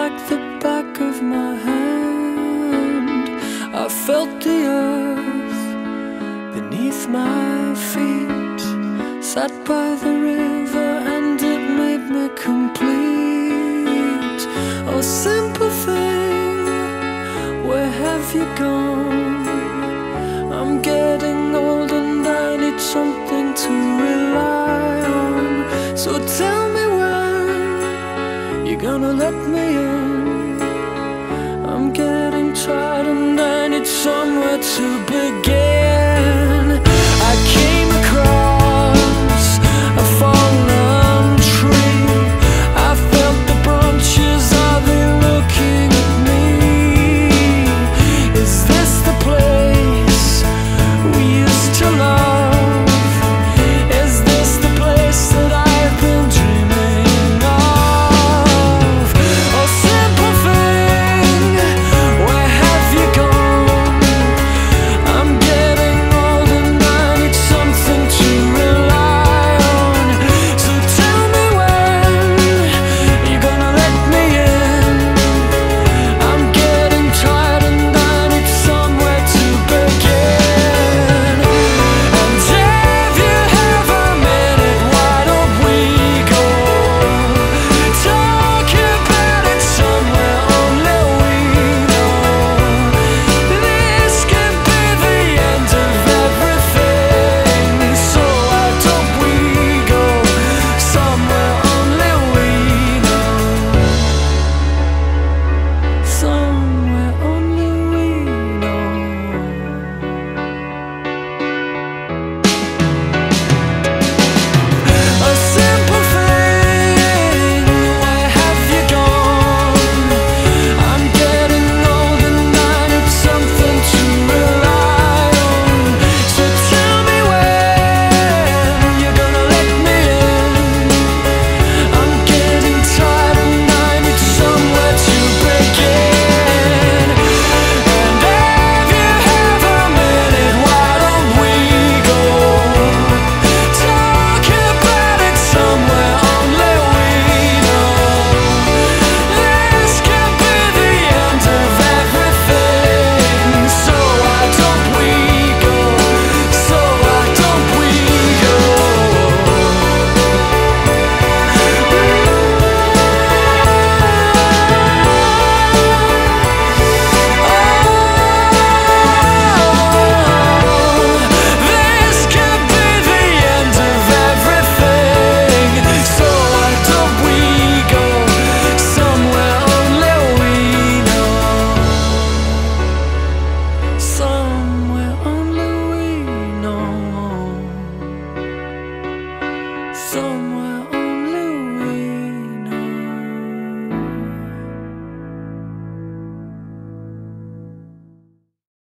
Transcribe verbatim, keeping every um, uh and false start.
like the back of my hand. I felt the earth beneath my feet, sat by the river and it made me complete. Oh, simple thing, where have you gone? I'm getting old and I need something to rely on. So tell me when you're gonna let me in. I'm getting tired and I need somewhere to begin.